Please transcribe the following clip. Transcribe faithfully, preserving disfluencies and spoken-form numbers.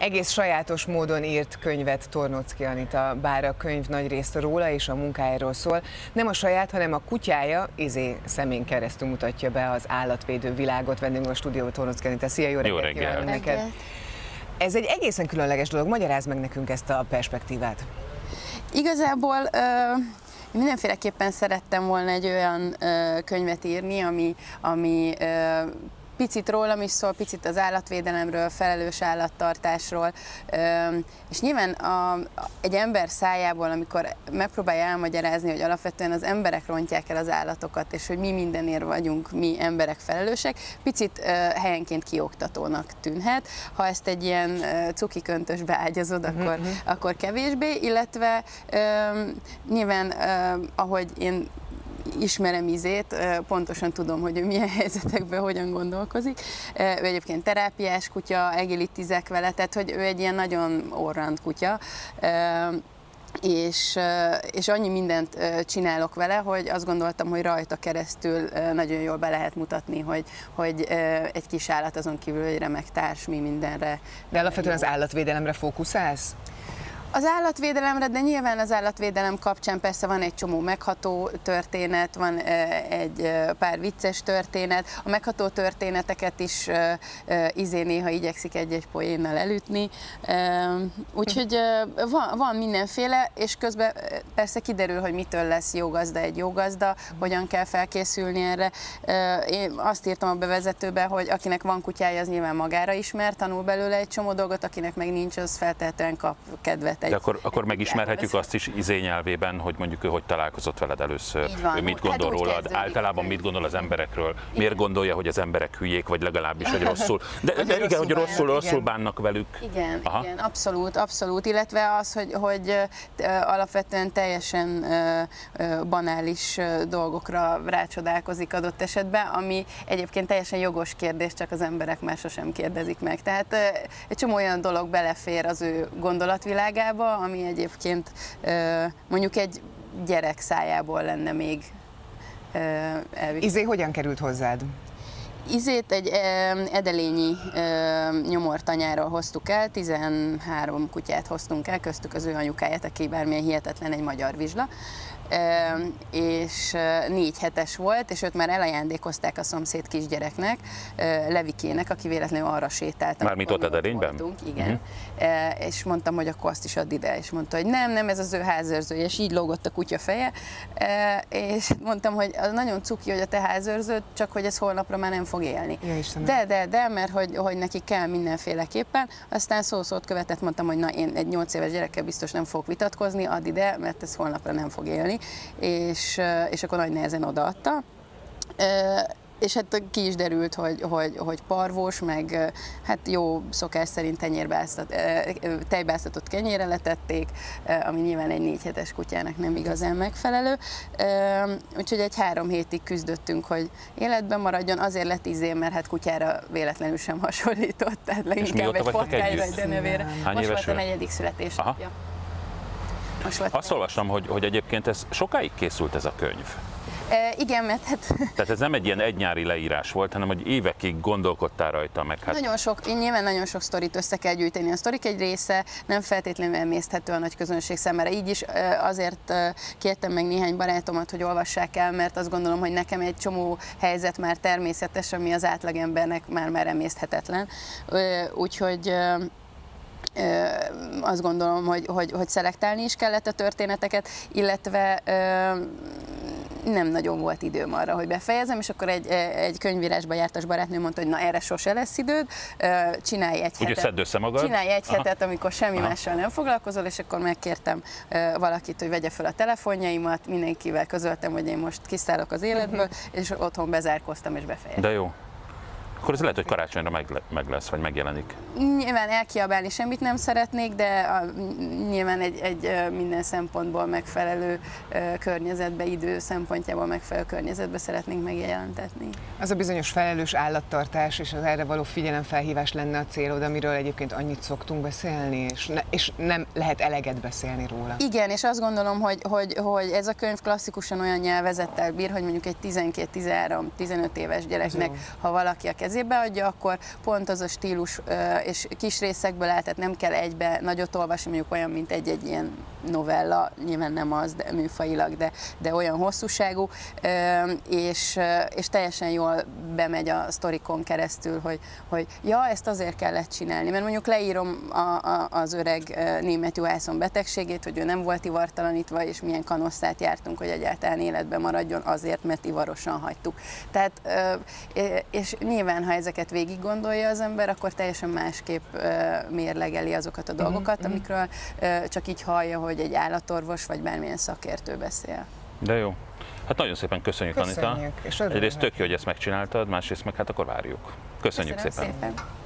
Egész sajátos módon írt könyvet Tornóczky Anita, bár a könyv nagyrészt róla és a munkájáról szól. Nem a saját, hanem a kutyája Izé szemén keresztül mutatja be az állatvédő világot. Vendégünk a stúdióban Tornóczky Anita. Szia, jó reggelt, jó reggelt kívánunk neked! Ez egy egészen különleges dolog. Magyarázd meg nekünk ezt a perspektívát. Igazából uh... mindenféleképpen szerettem volna egy olyan ö, könyvet írni, ami, ami ö, picit rólam is szól, picit az állatvédelemről, felelős állattartásról, ö, és nyilván a, egy ember szájából, amikor megpróbálja elmagyarázni, hogy alapvetően az emberek rontják el az állatokat, és hogy mi mindenért vagyunk mi emberek felelősek, picit ö, helyenként kioktatónak tűnhet. Ha ezt egy ilyen ö, cuki köntösbe ágyazod, akkor, mm-hmm. akkor kevésbé, illetve ö, nyilván ö, ahogy én ismerem Izét, pontosan tudom, hogy ő milyen helyzetekben hogyan gondolkozik. Ő egyébként terápiás kutya, egilitizek vele, tehát hogy ő egy ilyen nagyon orrand kutya, és, és annyi mindent csinálok vele, hogy azt gondoltam, hogy rajta keresztül nagyon jól be lehet mutatni, hogy, hogy egy kis állat azon kívül, hogy remek társ, mi mindenre. De alapvetően az állatvédelemre fókuszálsz? Az állatvédelemre, de nyilván az állatvédelem kapcsán persze van egy csomó megható történet, van egy pár vicces történet. A megható történeteket is Izé néha igyekszik egy-egy poénnal elütni. Úgyhogy van, van mindenféle, és közben persze kiderül, hogy mitől lesz jó gazda egy jó gazda, hogyan kell felkészülni erre. Én azt írtam a bevezetőbe, hogy akinek van kutyája, az nyilván magára ismer, tanul belőle egy csomó dolgot, akinek meg nincs, az feltétlenül kap kedvet. De akkor, akkor megismerhetjük azt is Izé nyelvében, hogy mondjuk ő hogy találkozott veled először, van, ő mit gondol hát rólad, általában mit gondol az emberekről, miért gondolja, hogy az emberek hülyék, vagy legalábbis, hogy rosszul, de, de, de igen, hogy rosszul, rosszul bánnak velük. Igen, igen, abszolút, abszolút, illetve az, hogy, hogy alapvetően teljesen banális dolgokra rácsodálkozik adott esetben, ami egyébként teljesen jogos kérdés, csak az emberek már sosem kérdezik meg. Tehát egy csomó olyan dolog belefér az ő gondolatvilágába, ami egyébként mondjuk egy gyerek szájából lenne még elvitt. Izé hogyan került hozzád? Izét egy edelényi nyomortanyáról hoztuk el, tizenhárom kutyát hoztunk el, köztük az ő anyukáját, aki bármilyen hihetetlen, egy magyar vizsla, és négy hetes volt, és őt már elajándékozták a szomszéd kisgyereknek, Levikének, aki véletlenül arra sétált. Mármint ott Edelényben? Igen. Uh-huh. És mondtam, hogy akkor azt is add ide, és mondta, hogy nem, nem, ez az ő házőrzője, és így lógott a kutya feje, és mondtam, hogy az nagyon cuki, hogy a te házőrződ, csak hogy ez holnapra már nem fog élni. Ja, de, de, de, mert hogy, hogy neki kell mindenféleképpen, aztán szó-szót követett, mondtam, hogy na, én egy nyolc éves gyerekkel biztos nem fogok vitatkozni, add ide, mert ez holnapra nem fog élni. És, és akkor nagy nehezen odaadta. És hát ki is derült, hogy, hogy, hogy parvos, meg hát jó szokás szerint tenyérbáztat, tejbáztatott kenyérre letették, ami nyilván egy négy hetes kutyának nem igazán megfelelő. Úgyhogy egy három hétig küzdöttünk, hogy életben maradjon, azért lett Izé, mert hát kutyára véletlenül sem hasonlított, tehát leginkább egy patkány vagy denevére. Most volt a negyedik születésnapja. Azt olvastam, hogy, hogy egyébként ez sokáig készült ez a könyv. E, igen, mert hát... Tehát ez nem egy ilyen egynyári leírás volt, hanem hogy évekig gondolkodtál rajta meg. Hát... Nagyon sok, nyilván nagyon sok sztorit össze kell gyűjteni. A sztorik egy része nem feltétlenül emészthető a nagy közönség számára. Így is azért kértem meg néhány barátomat, hogy olvassák el, mert azt gondolom, hogy nekem egy csomó helyzet már természetes, ami az átlagembernek már már emészthetetlen. Úgyhogy... Ö, azt gondolom, hogy, hogy, hogy szelektálni is kellett a történeteket, illetve ö, nem nagyon volt időm arra, hogy befejezem, és akkor egy, egy könyvírásba jártas barátnő mondta, hogy na erre sose lesz időd, csinálj egy hetet, szedd össze magad. Csinálj egy Aha. hetet, amikor semmi Aha. mással nem foglalkozol, és akkor megkértem valakit, hogy vegye fel a telefonjaimat, mindenkivel közöltem, hogy én most kiszállok az életből, és otthon bezárkoztam és befejeztem. De jó. Akkor ez lehet, hogy karácsonyra meg, meg lesz, vagy megjelenik. Nyilván elkiabálni semmit nem szeretnék, de a, nyilván egy, egy minden szempontból megfelelő környezetbe, idő szempontjából megfelelő környezetbe szeretnénk megjelentetni. Az a bizonyos felelős állattartás és az erre való figyelemfelhívás lenne a célod, amiről egyébként annyit szoktunk beszélni, és, ne, és nem lehet eleget beszélni róla. Igen, és azt gondolom, hogy, hogy, hogy ez a könyv klasszikusan olyan nyelvezettel bír, hogy mondjuk egy tizenkét, tizenhárom, tizenöt éves gyereknek, ha valaki a kezébe kezébe adja, akkor pont az a stílus és kis részekből áll, tehát nem kell egybe nagyot olvasni, mondjuk olyan, mint egy-egy ilyen novella, nyilván nem az, de műfajilag, de, de olyan hosszúságú, és, és teljesen jól bemegy a sztorikon keresztül, hogy, hogy ja, ezt azért kellett csinálni, mert mondjuk leírom a, a, az öreg német juhászon betegségét, hogy ő nem volt ivartalanítva, és milyen kanosszát jártunk, hogy egyáltalán életben maradjon azért, mert ivarosan hagytuk. Tehát, és nyilván, ha ezeket végig gondolja az ember, akkor teljesen másképp mérlegeli azokat a dolgokat, amikről csak így hallja, hogy egy állatorvos vagy bármilyen szakértő beszél. De jó. Hát nagyon szépen köszönjük, köszönjük Anita. Egyrészt tök jó, hogy ezt megcsináltad, másrészt meg hát akkor várjuk. Köszönjük Köszönöm szépen. szépen.